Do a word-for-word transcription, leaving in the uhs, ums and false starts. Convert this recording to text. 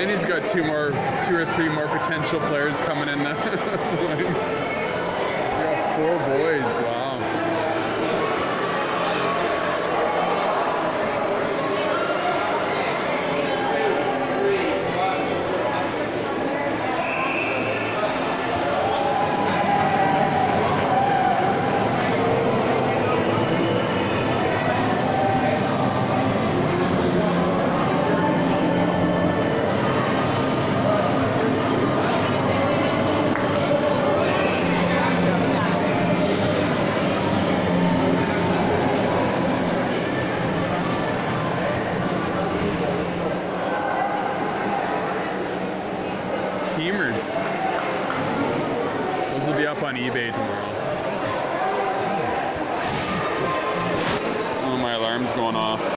Manny's got two more, two or three more potential players coming in now. We got four boys. Wow. Teamers. Those will be up on eBay tomorrow. Oh, my alarm's going off.